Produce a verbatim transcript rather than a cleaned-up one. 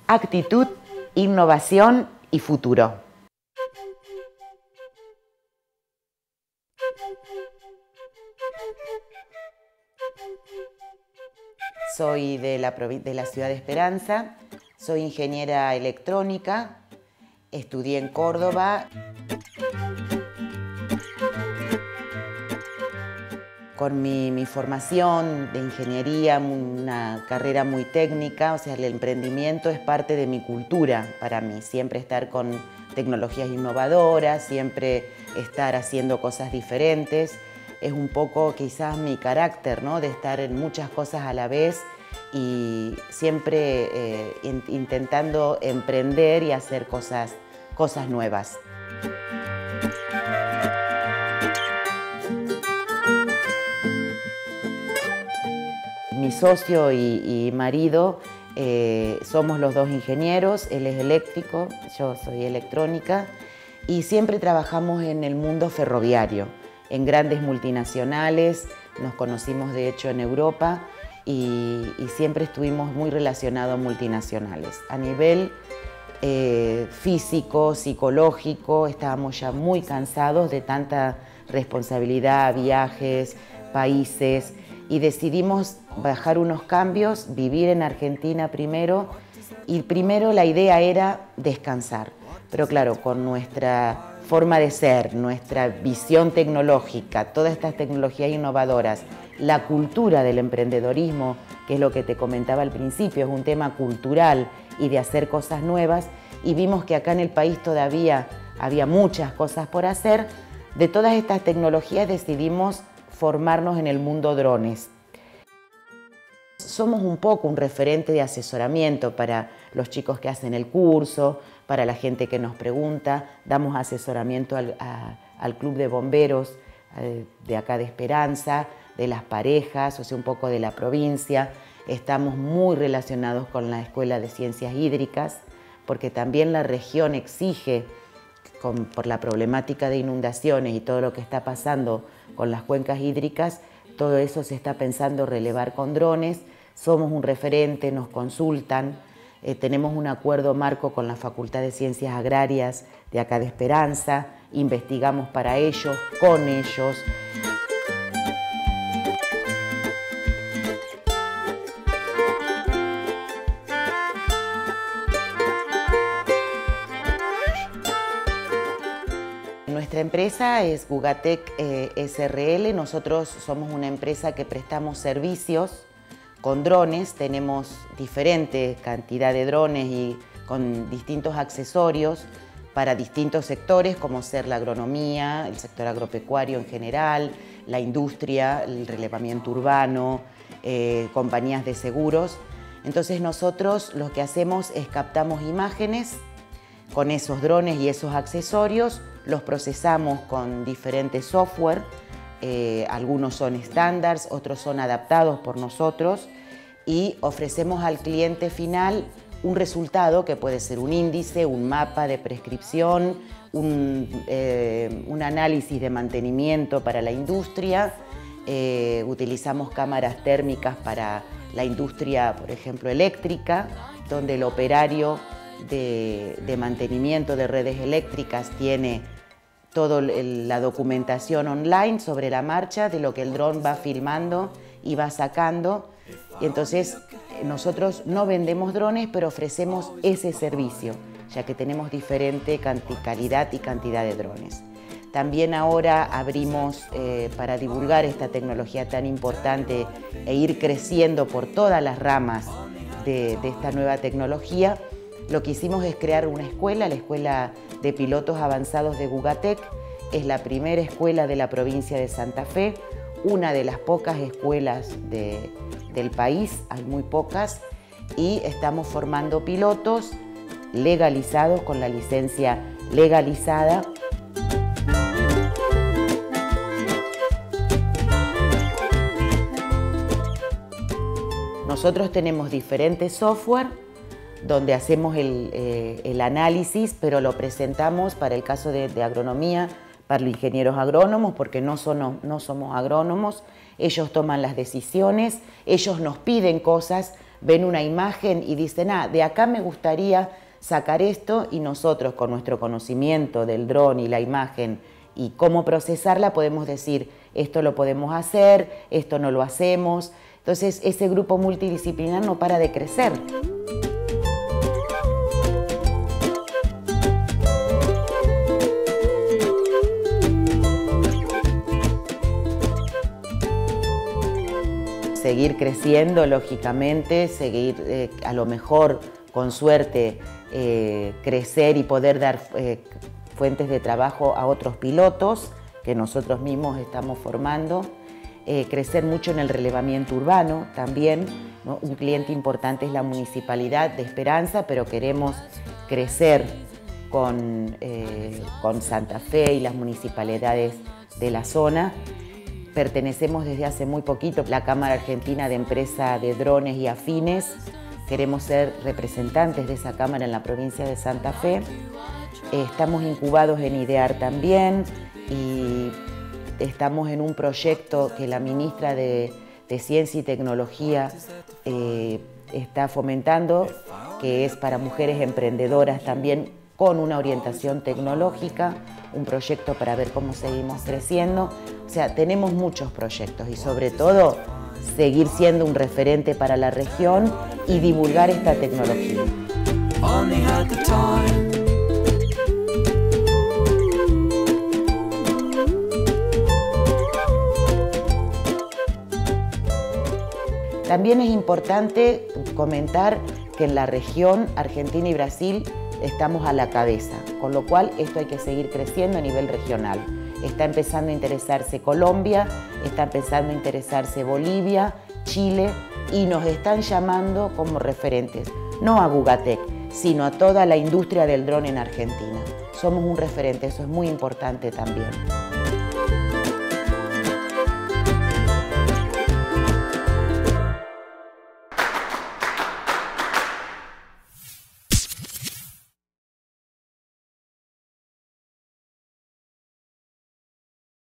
actitud, innovación y futuro. Soy de la, de la ciudad de Esperanza, soy ingeniera electrónica, estudié en Córdoba. Con mi, mi formación de ingeniería, una carrera muy técnica, o sea, el emprendimiento es parte de mi cultura para mí. Siempre estar con tecnologías innovadoras, siempre estar haciendo cosas diferentes. Es un poco quizás mi carácter, ¿no? De estar en muchas cosas a la vez y siempre eh, in, intentando emprender y hacer cosas, cosas nuevas. Mi socio y, y marido eh, somos los dos ingenieros, él es eléctrico, yo soy electrónica y siempre trabajamos en el mundo ferroviario, en grandes multinacionales, nos conocimos de hecho en Europa y, y siempre estuvimos muy relacionados a multinacionales. A nivel eh, físico, psicológico, estábamos ya muy cansados de tanta responsabilidad, viajes, países, y decidimos bajar unos cambios, vivir en Argentina primero, y primero la idea era descansar. Pero claro, con nuestra forma de ser, nuestra visión tecnológica, todas estas tecnologías innovadoras, la cultura del emprendedorismo, que es lo que te comentaba al principio, es un tema cultural y de hacer cosas nuevas, y vimos que acá en el país todavía había muchas cosas por hacer. De todas estas tecnologías decidimos formarnos en el mundo drones. Somos un poco un referente de asesoramiento para los chicos que hacen el curso, para la gente que nos pregunta. Damos asesoramiento al, a, al Club de Bomberos eh, de acá de Esperanza, de las parejas, o sea, un poco de la provincia. Estamos muy relacionados con la Escuela de Ciencias Hídricas, porque también la región exige, con, por la problemática de inundaciones y todo lo que está pasando con las cuencas hídricas, todo eso se está pensando relevar con drones. Somos un referente, nos consultan, eh, tenemos un acuerdo marco con la Facultad de Ciencias Agrarias de acá de Esperanza, investigamos para ellos, con ellos. Nuestra empresa es Gugatec eh, S R L. Nosotros somos una empresa que prestamos servicios con drones. Tenemos diferente cantidad de drones y con distintos accesorios para distintos sectores, como ser la agronomía, el sector agropecuario en general, la industria, el relevamiento urbano, eh, compañías de seguros. Entonces nosotros lo que hacemos es captamos imágenes con esos drones y esos accesorios, los procesamos con diferentes software, eh, algunos son estándares, otros son adaptados por nosotros y ofrecemos al cliente final un resultado que puede ser un índice, un mapa de prescripción, un, eh, un análisis de mantenimiento para la industria, eh, utilizamos cámaras térmicas para la industria, por ejemplo, eléctrica, donde el operario de, de mantenimiento de redes eléctricas tiene toda la documentación online sobre la marcha de lo que el dron va filmando y va sacando. Y entonces nosotros no vendemos drones, pero ofrecemos ese servicio, ya que tenemos diferente calidad y cantidad de drones. También ahora abrimos eh, para divulgar esta tecnología tan importante e ir creciendo por todas las ramas de, de esta nueva tecnología. Lo que hicimos es crear una escuela, la Escuela de Pilotos Avanzados de Gugatec. Es la primera escuela de la provincia de Santa Fe, una de las pocas escuelas de, del país, hay muy pocas, y estamos formando pilotos legalizados con la licencia legalizada. Nosotros tenemos diferentes software donde hacemos el, eh, el análisis, pero lo presentamos para el caso de, de agronomía, para los ingenieros agrónomos, porque no, son, no somos agrónomos, ellos toman las decisiones, ellos nos piden cosas ven una imagen y dicen, ah, de acá me gustaría sacar esto, y nosotros con nuestro conocimiento del dron y la imagen y cómo procesarla podemos decir, esto lo podemos hacer, esto no lo hacemos. Entonces ese grupo multidisciplinar no para de crecer. Seguir creciendo, lógicamente, seguir eh, a lo mejor, con suerte, eh, crecer y poder dar eh, fuentes de trabajo a otros pilotos que nosotros mismos estamos formando. Eh, crecer mucho en el relevamiento urbano también, ¿no? Un cliente importante es la Municipalidad de Esperanza, pero queremos crecer con, eh, con Santa Fe y las municipalidades de la zona. Pertenecemos desde hace muy poquito a la Cámara Argentina de Empresa de Drones y Afines. Queremos ser representantes de esa cámara en la provincia de Santa Fe. Eh, estamos incubados en IDEAR también y estamos en un proyecto que la ministra de, de Ciencia y Tecnología eh, está fomentando, que es para mujeres emprendedoras también con una orientación tecnológica, un proyecto para ver cómo seguimos creciendo. O sea, tenemos muchos proyectos y sobre todo seguir siendo un referente para la región y divulgar esta tecnología. También es importante comentar que en la región Argentina y Brasil estamos a la cabeza, con lo cual esto hay que seguir creciendo a nivel regional. Está empezando a interesarse Colombia, está empezando a interesarse Bolivia, Chile, y nos están llamando como referentes, no a Gugatec, sino a toda la industria del dron en Argentina. Somos un referente, eso es muy importante también.